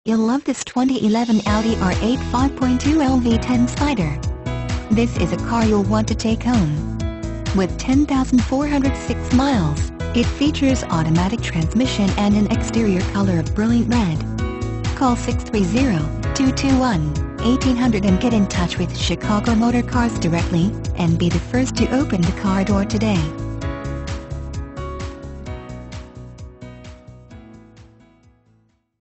You'll love this 2011 Audi R8 5.2L V10 Spider. This is a car you'll want to take home. With 10,406 miles, it features automatic transmission and an exterior color of brilliant red. Call 630-221-1800 and get in touch with Chicago Motor Cars directly, and be the first to open the car door today.